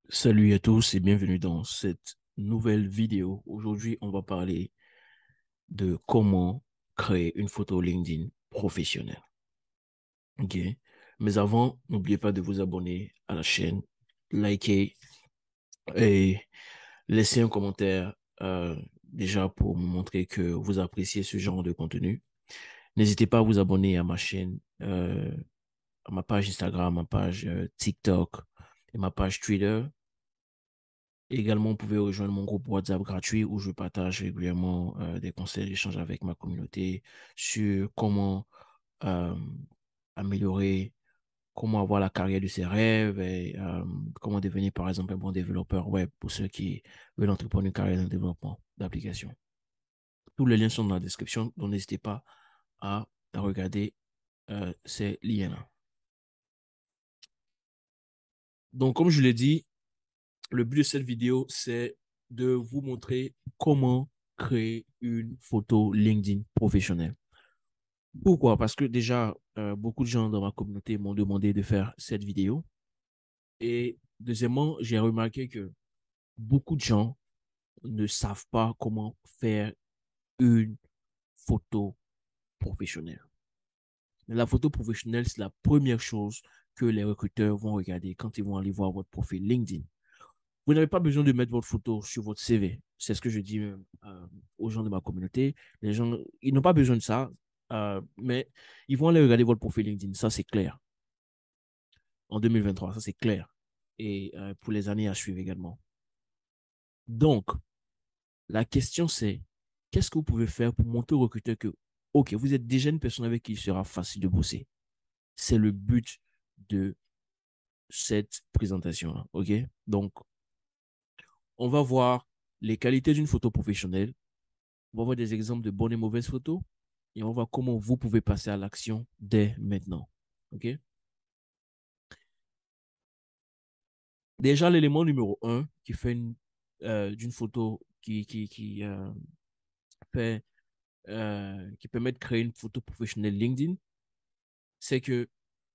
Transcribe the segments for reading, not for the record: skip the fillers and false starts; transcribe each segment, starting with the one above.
Salut à tous et bienvenue dans cette nouvelle vidéo. Aujourd'hui, on va parler de comment créer une photo LinkedIn professionnelle. Ok? Mais avant, n'oubliez pas de vous abonner à la chaîne, liker et laisser un commentaire déjà pour me montrer que vous appréciez ce genre de contenu. N'hésitez pas à vous abonner à ma chaîne, à ma page Instagram, à ma page TikTok et ma page Twitter. Également, vous pouvez rejoindre mon groupe WhatsApp gratuit où je partage régulièrement des conseils, j'échange avec ma communauté sur comment euh, améliorer, comment avoir la carrière de ses rêves et comment devenir, par exemple, un bon développeur web pour ceux qui veulent entreprendre une carrière dans le développement d'applications. Tous les liens sont dans la description, donc n'hésitez pas à regarder ces liens-là. Donc, comme je l'ai dit, le but de cette vidéo, c'est de vous montrer comment créer une photo LinkedIn professionnelle. Pourquoi? Parce que déjà, beaucoup de gens dans ma communauté m'ont demandé de faire cette vidéo. Et deuxièmement, j'ai remarqué que beaucoup de gens ne savent pas comment faire une photo professionnelle. La photo professionnelle, c'est la première chose que les recruteurs vont regarder quand ils vont aller voir votre profil LinkedIn. Vous n'avez pas besoin de mettre votre photo sur votre CV. C'est ce que je dis aux gens de ma communauté. Les gens, ils n'ont pas besoin de ça, mais ils vont aller regarder votre profil LinkedIn. Ça, c'est clair. En 2023, ça, c'est clair. Et pour les années à suivre également. Donc, la question, c'est qu'est-ce que vous pouvez faire pour montrer au recruteur que, OK, vous êtes déjà une personne avec qui il sera facile de bosser. C'est le but de cette présentation-là. OK? Donc, on va voir les qualités d'une photo professionnelle. On va voir des exemples de bonnes et mauvaises photos et on va voir comment vous pouvez passer à l'action dès maintenant. OK? Déjà, l'élément numéro un qui fait d'une photo fait, qui permet de créer une photo professionnelle LinkedIn, c'est que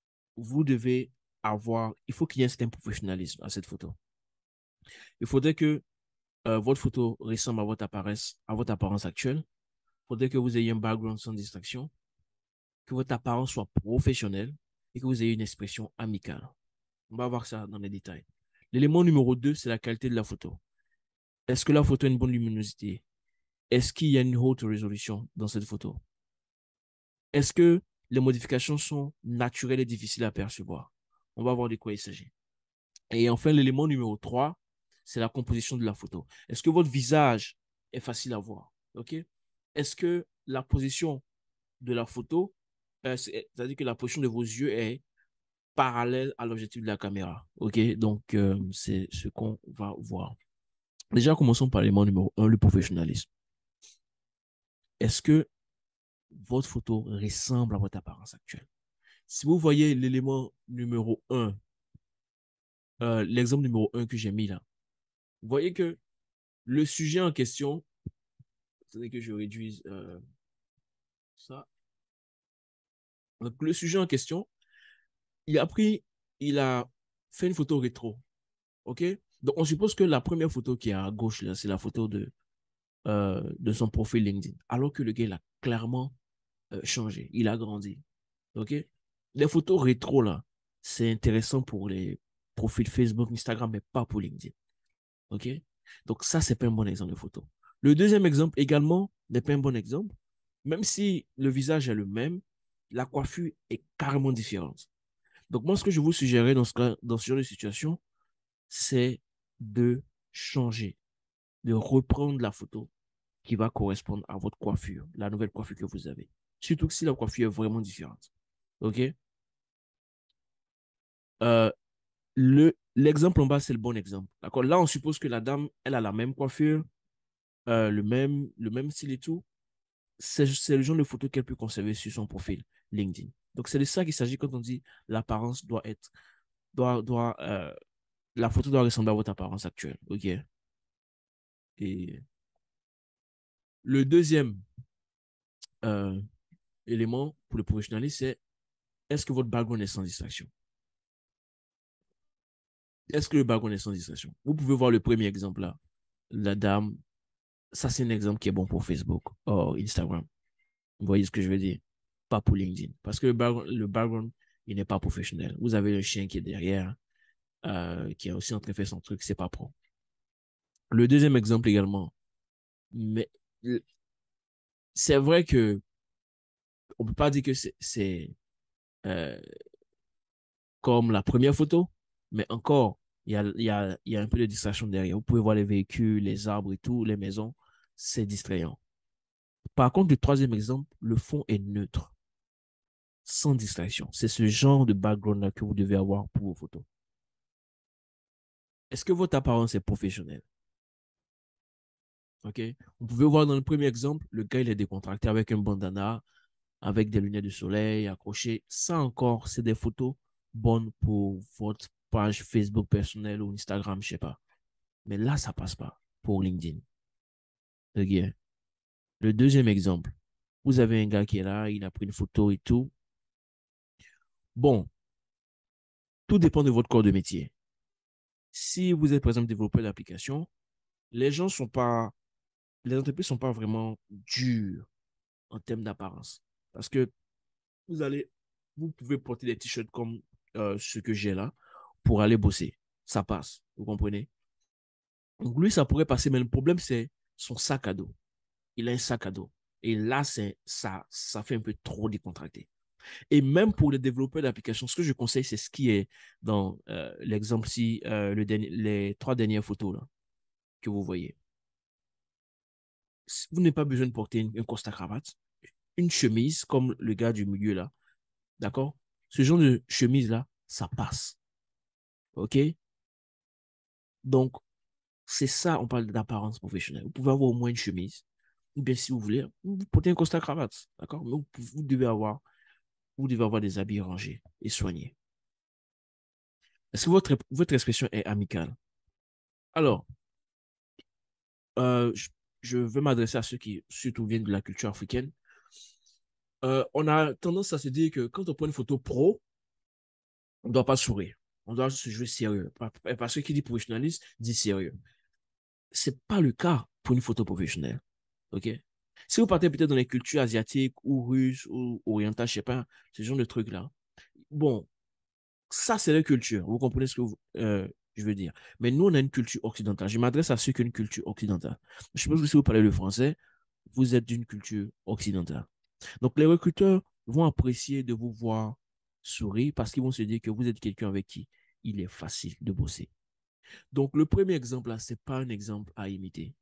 il faut qu'il y ait un certain professionnalisme à cette photo. Il faudrait que votre photo ressemble à votre apparence actuelle. Il faudrait que vous ayez un background sans distraction, que votre apparence soit professionnelle et que vous ayez une expression amicale. On va voir ça dans les détails. L'élément numéro 2, c'est la qualité de la photo. Est-ce que la photo a une bonne luminosité? Est-ce qu'il y a une haute résolution dans cette photo? Est-ce que les modifications sont naturelles et difficiles à percevoir? On va voir de quoi il s'agit. Et enfin, l'élément numéro 3, c'est la composition de la photo. Est-ce que votre visage est facile à voir? OK? Est-ce que la position de la photo, c'est-à-dire que la position de vos yeux est parallèle à l'objectif de la caméra? OK? Donc, c'est ce qu'on va voir. Déjà, commençons par l'élément numéro un, le professionnalisme. Est-ce que votre photo ressemble à votre apparence actuelle? Si vous voyez l'élément numéro un, l'exemple numéro un que j'ai mis là, vous voyez que le sujet en question, c'est que je réduise ça. Donc, le sujet en question, il a pris, il a fait une photo rétro. OK? Donc, on suppose que la première photo qui est à gauche, là, c'est la photo de son profil LinkedIn. Alors que le gars, il a clairement changé. Il a grandi. OK? Les photos rétro, là, c'est intéressant pour les profils Facebook, Instagram, mais pas pour LinkedIn. OK? Donc, ça, c'est pas un bon exemple de photo. Le deuxième exemple également n'est pas un bon exemple. Même si le visage est le même, la coiffure est carrément différente. Donc, moi, ce que je vous suggérerais dans ce genre de situation, c'est de changer, de reprendre la photo qui va correspondre à votre coiffure, la nouvelle coiffure que vous avez. Surtout que si la coiffure est vraiment différente. OK? Euh, l'exemple en bas, c'est le bon exemple. D'accord? Là, on suppose que la dame, elle a la même coiffure, le même style et tout. C'est le genre de photo qu'elle peut conserver sur son profil LinkedIn. Donc, c'est de ça qu'il s'agit quand on dit l'apparence doit, la photo doit ressembler à votre apparence actuelle. OK? Et le deuxième euh, élément pour le professionnalisme, c'est est-ce que votre background est sans distraction? Est-ce que le background est sans distraction? Vous pouvez voir le premier exemple là. La dame, ça c'est un exemple qui est bon pour Facebook ou Instagram. Vous voyez ce que je veux dire? Pas pour LinkedIn. Parce que le background, il n'est pas professionnel. Vous avez le chien qui est derrière, qui est aussi en train de faire son truc, c'est pas pro. Le deuxième exemple également, mais c'est vrai que on peut pas dire que c'est euh, comme la première photo, mais encore, il y a un peu de distraction derrière. Vous pouvez voir les véhicules, les arbres et tout, les maisons, c'est distrayant. Par contre, le troisième exemple, le fond est neutre, sans distraction. C'est ce genre de background-là que vous devez avoir pour vos photos. Est-ce que votre apparence est professionnelle? OK? Vous pouvez voir dans le premier exemple, le gars, il est décontracté avec un bandana, avec des lunettes de soleil accrochées. Ça encore, c'est des photos bonnes pour votre page Facebook personnelle ou Instagram, je sais pas. Mais là, ça passe pas pour LinkedIn. OK? Le deuxième exemple, vous avez un gars qui est là, il a pris une photo et tout. Bon, tout dépend de votre corps de métier. Si vous êtes, par exemple, développeur d'application, les gens sont pas, les entreprises sont pas vraiment dures en termes d'apparence. Parce que vous allez, vous pouvez porter des t-shirts comme ce que j'ai là pour aller bosser. Ça passe, vous comprenez? Donc lui, ça pourrait passer, mais le problème, c'est son sac à dos. Il a un sac à dos. Et là, ça fait un peu trop décontracté. Et même pour les développeurs d'applications, ce que je conseille, c'est ce qui est dans l'exemple-ci, les trois dernières photos là, que vous voyez. Vous n'avez pas besoin de porter un costard-cravate, une chemise comme le gars du milieu là, d'accord? Ce genre de chemise-là, ça passe, ok? Donc, c'est ça, on parle d'apparence professionnelle. Vous pouvez avoir au moins une chemise, ou bien si vous voulez, vous portez un costard-cravate, d'accord? Mais vous devez avoir des habits rangés et soignés. Est-ce que votre expression est amicale? Alors, je veux m'adresser à ceux qui surtout viennent de la culture africaine. On a tendance à se dire que quand on prend une photo pro, on ne doit pas sourire. On doit se jouer sérieux. Parce que qui dit professionnalisme dit sérieux. C'est pas le cas pour une photo professionnelle. OK? Si vous partez peut-être dans les cultures asiatiques ou russes ou orientales, je sais pas, ce genre de trucs-là. Bon, ça, c'est la culture. Vous comprenez ce que je veux dire. Mais nous, on a une culture occidentale. Je m'adresse à ceux qui ont une culture occidentale. Je pense que si vous parlez le français, vous êtes d'une culture occidentale. Donc, les recruteurs vont apprécier de vous voir sourire parce qu'ils vont se dire que vous êtes quelqu'un avec qui il est facile de bosser. Donc, le premier exemple, là, ce n'est pas un exemple à imiter.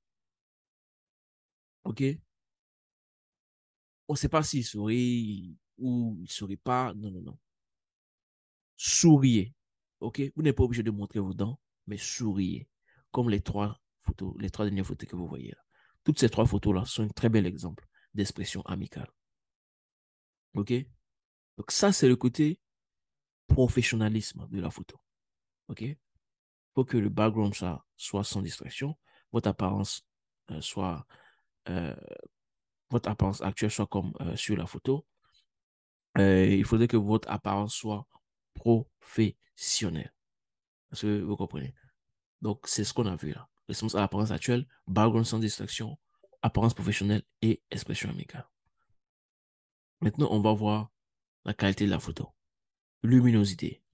OK? On ne sait pas s'il sourit ou il ne sourit pas. Non, non, non. Souriez. OK? Vous n'êtes pas obligé de montrer vos dents, mais souriez. Comme les trois photos, les trois dernières photos que vous voyez là. Toutes ces trois photos-là sont un très bel exemple d'expression amicale. OK? Donc, ça, c'est le côté professionnalisme de la photo. OK? Il faut que le background soit sans distraction, votre apparence soit euh, votre apparence actuelle soit comme sur la photo. Il faudrait que votre apparence soit professionnelle. Est-ce que vous comprenez? Donc, c'est ce qu'on a vu là. Réponse à l'apparence actuelle, background sans distraction, apparence professionnelle et expression amicale. Maintenant, on va voir la qualité de la photo. Luminosité.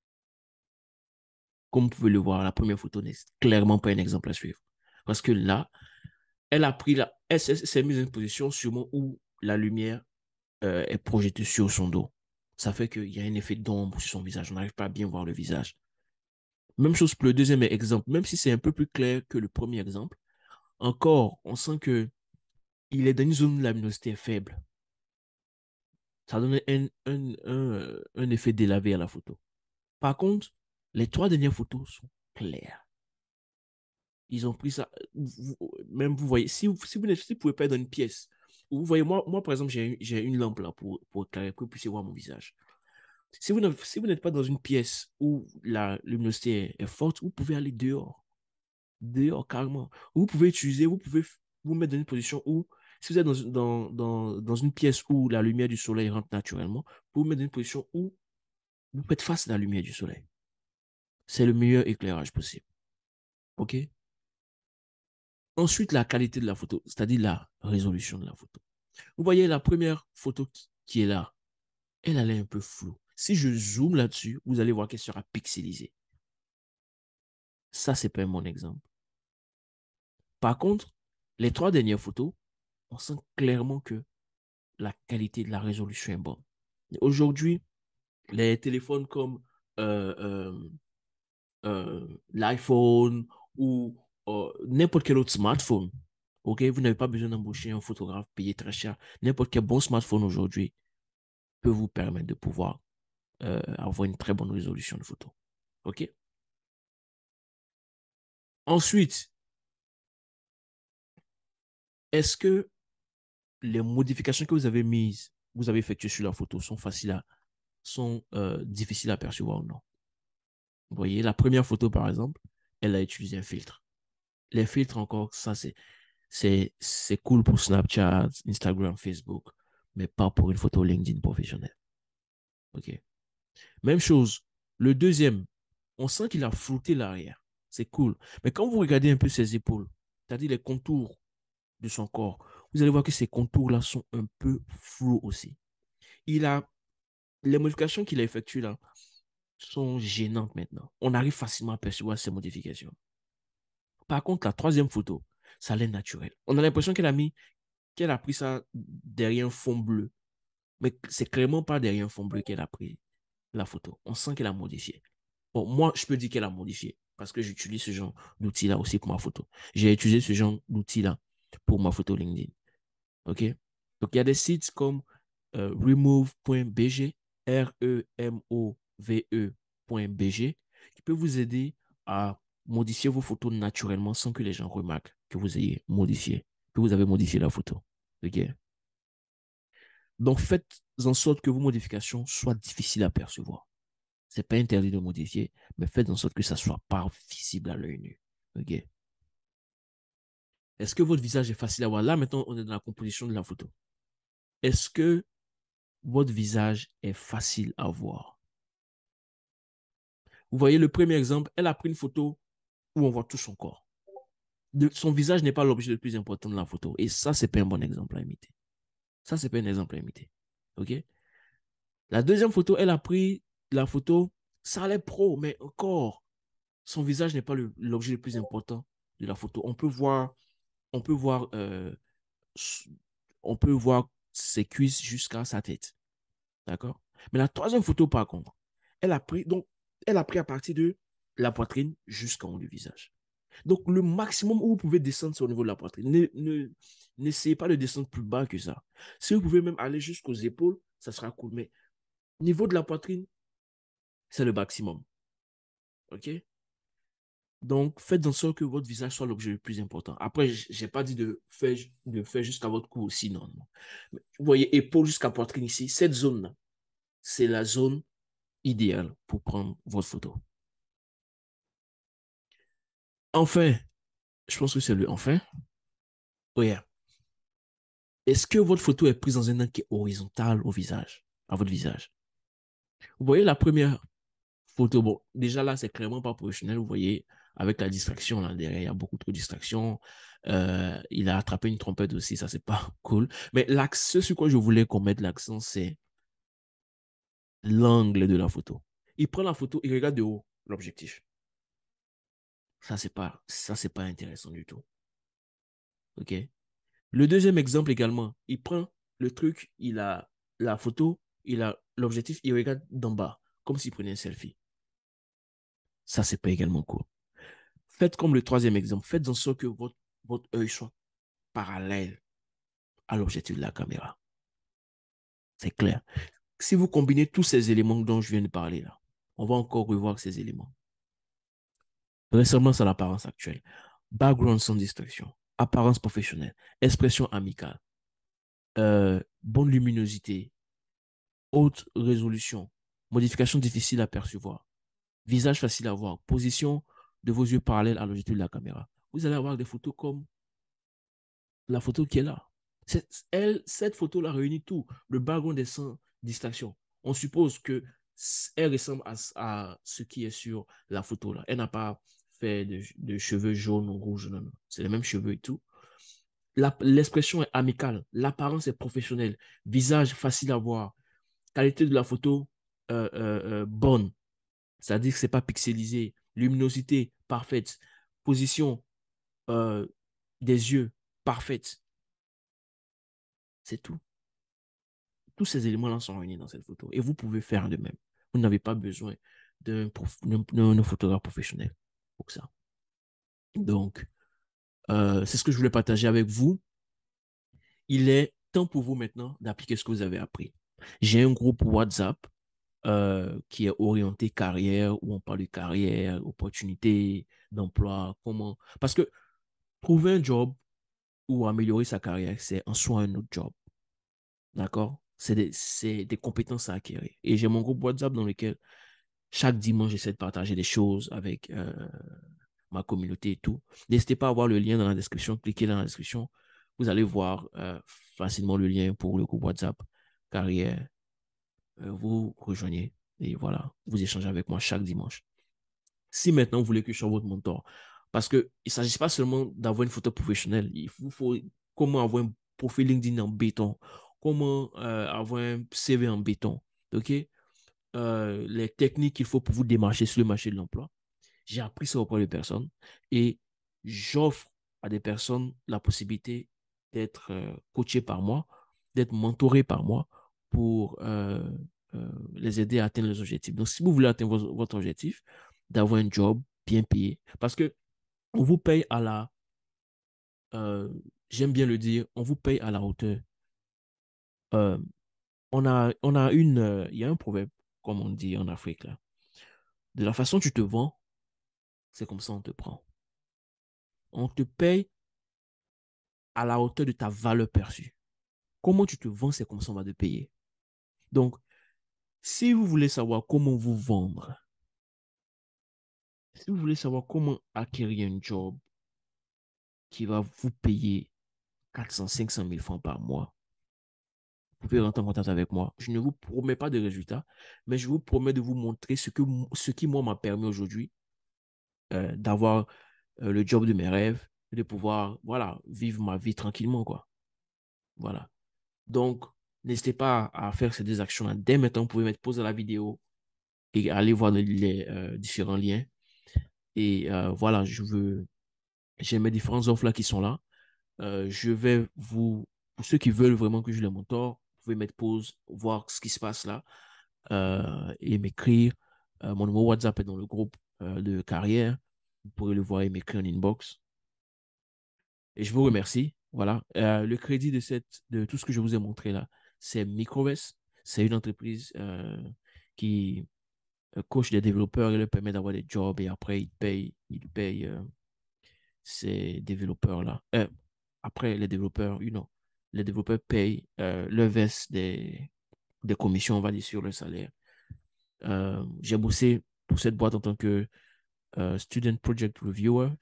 Comme vous pouvez le voir, la première photo n'est clairement pas un exemple à suivre. Parce que là, elle s'est mise en une position sûrement où la lumière est projetée sur son dos. Ça fait qu'il y a un effet d'ombre sur son visage. On n'arrive pas à bien voir le visage. Même chose pour le deuxième exemple. Même si c'est un peu plus clair que le premier exemple, encore, on sent que il est dans une zone où la luminosité est faible. Ça donne un effet délavé à la photo. Par contre, les trois dernières photos sont claires. Ils ont pris ça. Même vous voyez, si vous pouvez pas être dans une pièce, vous voyez, moi par exemple, j'ai une lampe là pour éclairer, pour que vous puissiez voir mon visage. Si vous n'êtes pas dans une pièce où la luminosité est forte, vous pouvez aller dehors. Dehors, carrément. Vous pouvez vous mettre dans une position où, si vous êtes dans une pièce où la lumière du soleil rentre naturellement, vous vous mettre dans une position où vous faites face à la lumière du soleil. C'est le meilleur éclairage possible. OK? Ensuite, la qualité de la photo, c'est-à-dire la résolution de la photo. Vous voyez la première photo qui est là, elle est un peu floue. Si je zoome là-dessus, vous allez voir qu'elle sera pixelisée. Ça, c'est pas un bon exemple. Par contre, les 3 dernières photos, on sent clairement que la qualité de la résolution est bonne. Aujourd'hui, les téléphones comme euh, euh, l'iPhone ou n'importe quel autre smartphone, ok, vous n'avez pas besoin d'embaucher un photographe payé très cher. N'importe quel bon smartphone aujourd'hui peut vous permettre de pouvoir avoir une très bonne résolution de photo. Ok. Ensuite, est-ce que les modifications que vous avez mises, vous avez effectuées sur la photo sont difficiles à percevoir ou non? Vous voyez, la première photo, par exemple, elle a utilisé un filtre. Les filtres encore, ça, c'est cool pour Snapchat, Instagram, Facebook, mais pas pour une photo LinkedIn professionnelle. OK. Même chose. Le deuxième, on sent qu'il a flouté l'arrière. C'est cool. Mais quand vous regardez un peu ses épaules, c'est-à-dire les contours de son corps, vous allez voir que ces contours-là sont un peu flous aussi. Il a, les modifications qu'il a effectuées là sont gênantes maintenant. On arrive facilement à percevoir ces modifications. Par contre, la troisième photo, ça a l'air naturel. On a l'impression qu'elle a pris ça derrière un fond bleu. Mais c'est clairement pas derrière un fond bleu qu'elle a pris la photo. On sent qu'elle a modifié. Bon, moi, je peux dire qu'elle a modifié parce que j'utilise ce genre d'outil-là aussi pour ma photo. J'ai utilisé ce genre d'outil-là pour ma photo LinkedIn. OK? Donc, il y a des sites comme remove.bg, remove.bg, qui peut vous aider à modifier vos photos naturellement sans que les gens remarquent que vous ayez modifié, que vous avez modifié la photo. OK? Donc, faites en sorte que vos modifications soient difficiles à percevoir. C'est pas interdit de modifier, mais faites en sorte que ça soit pas visible à l'œil nu. OK? Est-ce que votre visage est facile à voir? Là, maintenant, on est dans la composition de la photo. Est-ce que votre visage est facile à voir? Vous voyez le premier exemple, elle a pris une photo où on voit tout son corps. Son visage n'est pas l'objet le plus important de la photo. Et ça, c'est pas un bon exemple à imiter. Ça, c'est pas un exemple à imiter. OK? La deuxième photo, elle a pris la photo, ça allait pro, mais encore, son visage n'est pas l'objet le plus important de la photo. On peut voir, on peut voir ses cuisses jusqu'à sa tête. D'accord? Mais la troisième photo, par contre, elle a pris à partir de la poitrine jusqu'en haut du visage. Donc, le maximum où vous pouvez descendre, c'est au niveau de la poitrine. N'essayez pas de descendre plus bas que ça. Si vous pouvez même aller jusqu'aux épaules, ça sera cool. Mais au niveau de la poitrine, c'est le maximum. OK? Donc, faites en sorte que votre visage soit l'objet le plus important. Après, je n'ai pas dit de faire jusqu'à votre cou aussi, non, non. Vous voyez, épaule jusqu'à poitrine ici, cette zone-là, c'est la zone idéale pour prendre votre photo. Enfin, je pense que c'est le enfin. Oui. Est-ce que votre photo est prise dans un angle qui est horizontal au visage, à votre visage? Vous voyez la première photo, bon, déjà là, c'est clairement pas professionnel. Vous voyez, avec la distraction là derrière, il y a beaucoup trop de distractions. Il a attrapé une trompette aussi, ça, c'est pas cool. Mais l'axe, ce sur quoi je voulais qu'on mette l'accent, c'est l'angle de la photo. Il prend la photo, il regarde de haut l'objectif. Ça, c'est pas intéressant du tout. OK? Le deuxième exemple également, il prend le truc, il a la photo, il a l'objectif, il regarde d'en bas, comme s'il prenait un selfie. Ça, c'est pas également cool. Faites comme le troisième exemple, faites en sorte que votre œil soit parallèle à l'objectif de la caméra. C'est clair. Si vous combinez tous ces éléments dont je viens de parler là, on va encore revoir ces éléments. Ressemblance à l'apparence actuelle, background sans distraction, apparence professionnelle, expression amicale, bonne luminosité, haute résolution, modification difficile à percevoir, visage facile à voir, position de vos yeux parallèles à l'objectif de la caméra. Vous allez avoir des photos comme la photo qui est là. Cette photo-là réunit tout. Le background est sans distraction. On suppose que elle ressemble à ce qui est sur la photo là. Elle n'a pas fait de cheveux jaunes ou rouges, non, non. C'est les mêmes cheveux et tout. L'expression est amicale, l'apparence est professionnelle, visage facile à voir, qualité de la photo bonne, c'est-à-dire que c'est pas pixelisé, luminosité parfaite, position euh, des yeux parfaite, c'est tout. Tous ces éléments-là sont réunis dans cette photo et vous pouvez faire de même. Vous n'avez pas besoin d'un photographe professionnel pour ça. Donc, c'est ce que je voulais partager avec vous. Il est temps pour vous maintenant d'appliquer ce que vous avez appris. J'ai un groupe WhatsApp qui est orienté carrière, où on parle de carrière, opportunités d'emploi, comment. Parce que trouver un job ou améliorer sa carrière, c'est en soi un autre job. D'accord? C'est des compétences à acquérir. Et j'ai mon groupe WhatsApp dans lequel chaque dimanche, j'essaie de partager des choses avec ma communauté et tout. N'hésitez pas à voir le lien dans la description. Cliquez dans la description. Vous allez voir facilement le lien pour le groupe WhatsApp carrière. Vous rejoignez et voilà, vous échangez avec moi chaque dimanche. Si maintenant vous voulez que je sois votre mentor, parce qu'il ne s'agit pas seulement d'avoir une photo professionnelle, il faut comment avoir un profil LinkedIn en béton, comment avoir un CV en béton, ok? Les techniques qu'il faut pour vous démarcher sur le marché de l'emploi. J'ai appris ça auprès de personnes et j'offre à des personnes la possibilité d'être coachés par moi, d'être mentorés par moi pour les aider à atteindre les objectifs. Donc, si vous voulez atteindre votre objectif, d'avoir un job bien payé, parce que on vous paye à la, euh, j'aime bien le dire, on vous paye à la hauteur. Euh, il y a un proverbe, comme on dit en Afrique, là. De la façon dont tu te vends, c'est comme ça on te prend. On te paye à la hauteur de ta valeur perçue. Comment tu te vends, c'est comme ça on va te payer. Donc, si vous voulez savoir comment vous vendre, si vous voulez savoir comment acquérir un job qui va vous payer 400, 500 000 francs par mois, vous pouvez rentrer en contact avec moi. Je ne vous promets pas de résultats, mais je vous promets de vous montrer ce qui, moi, m'a permis aujourd'hui d'avoir le job de mes rêves, de pouvoir, voilà, vivre ma vie tranquillement, quoi. Voilà. Donc, n'hésitez pas à faire ces deux actions-là. Dès maintenant, vous pouvez mettre pause à la vidéo et aller voir les différents liens. Et voilà, j'ai mes différentes offres là qui sont là. Je vais pour ceux qui veulent vraiment que je les mentor, vous pouvez mettre pause, voir ce qui se passe là et m'écrire. Mon numéro WhatsApp est dans le groupe de carrière. Vous pourrez le voir et m'écrire en inbox. Et je vous remercie. Voilà. Le crédit de tout ce que je vous ai montré là, c'est Microvest. C'est une entreprise qui coach des développeurs et leur permet d'avoir des jobs et après il paye ces développeurs-là. Après, les développeurs, les développeurs payent leur veste des commissions, on va dire, sur le salaire. J'ai bossé pour cette boîte en tant que Student Project Reviewer.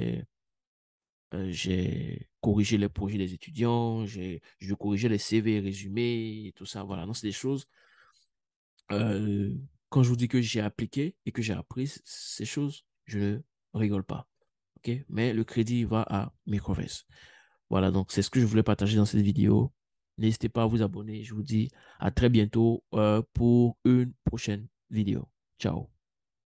J'ai corrigé les projets des étudiants, je corrigeais les CV, résumés et tout ça. Voilà, donc c'est des choses. euh, Quand je vous dis que j'ai appliqué et que j'ai appris ces choses, je ne rigole pas. OK? Mais le crédit va à Microvest. Voilà, donc c'est ce que je voulais partager dans cette vidéo. N'hésitez pas à vous abonner. Je vous dis à très bientôt pour une prochaine vidéo. Ciao.